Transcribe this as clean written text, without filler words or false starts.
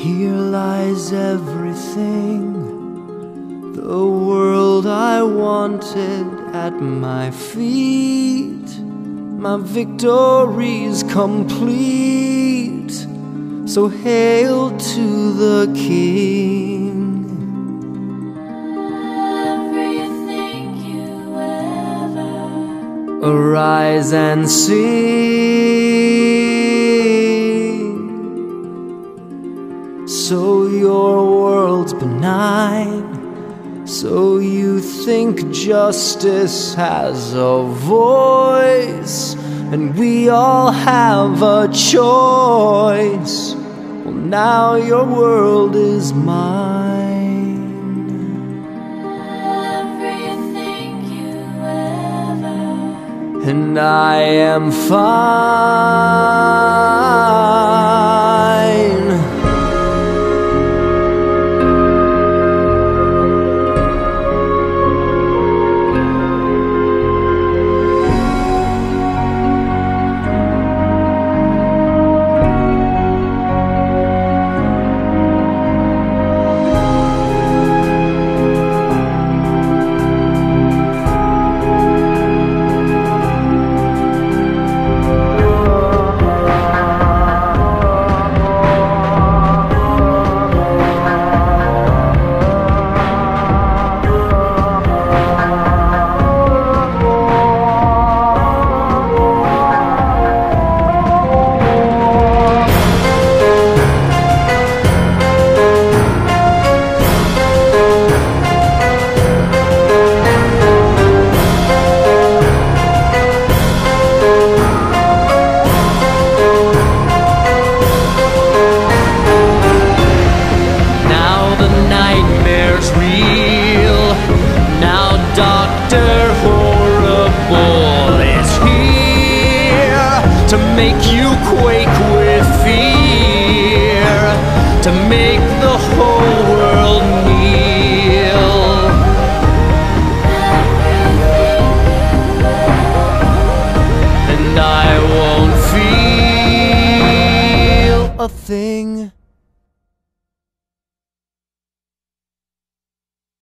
Here lies everything, the world I wanted at my feet. My victory's complete, so hail to the King. Everything you ever Arise and sing. So your world's benign, so you think justice has a voice, and we all have a choice. Well, now your world is mine. everything you ever And I am fine. Make you quake with fear, to make the whole world kneel. And I won't feel a thing.